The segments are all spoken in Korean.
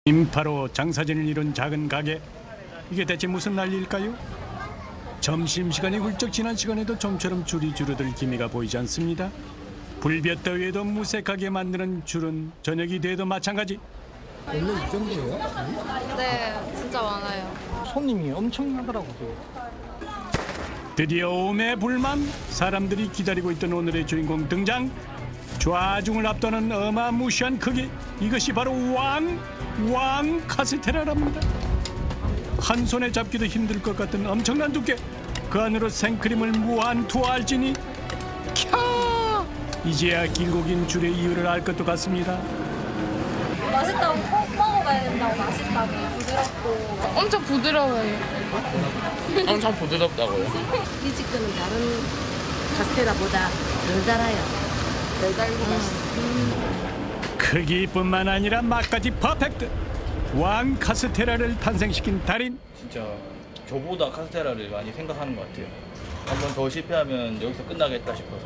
인파로 장사진을 이룬 작은 가게, 이게 대체 무슨 난리일까요? 점심시간이 훌쩍 지난 시간에도 좀처럼 줄이 줄어들 기미가 보이지 않습니다. 불볕더위에도 무색하게 만드는 줄은 저녁이 돼도 마찬가지. 원래 이 정도예요? 네, 진짜 많아요. 손님이 엄청나더라고요. 드디어 오매불만 사람들이 기다리고 있던 오늘의 주인공 등장. 좌중을 앞도는 어마무시한 크기, 이것이 바로 왕 카스테라랍니다. 한 손에 잡기도 힘들 것 같은 엄청난 두께, 그 안으로 생크림을 무한 투하할지니 캬! 이제야 길고 긴 줄의 이유를 알 것도 같습니다. 맛있다고 꼭 먹어봐야 된다고. 맛있다고, 부드럽고. 엄청 부드러워요. 엄청 부드럽다고요? 이 집거는 다른 카스테라보다 덜 달아요. 덜 달고 맛있어. 크기뿐만 아니라 맛까지 퍼펙트. 왕 카스테라를 탄생시킨 달인. 진짜 저보다 카스테라를 많이 생각하는 것 같아요. 한 번 더 실패하면 여기서 끝나겠다 싶어서.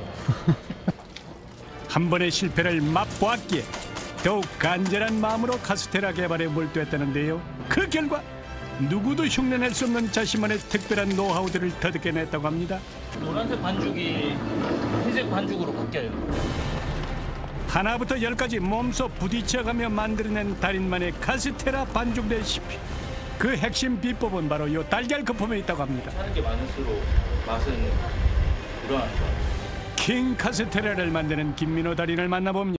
한 번의 실패를 맛보았기에 더욱 간절한 마음으로 카스테라 개발에 몰두했다는데요. 그 결과 누구도 흉내낼 수 없는 자신만의 특별한 노하우들을 터득해냈다고 합니다. 노란색 반죽이 흰색 반죽으로 바뀌어요. 하나부터 열까지 몸소 부딪혀가며 만들어낸 달인만의 카스테라 반죽 레시피. 그 핵심 비법은 바로 이 달걀 거품에 있다고 합니다. 하는 게 많을수록 맛은 우러나는 것 같아요. 킹 카스테라를 만드는 김민호 달인을 만나봅니다.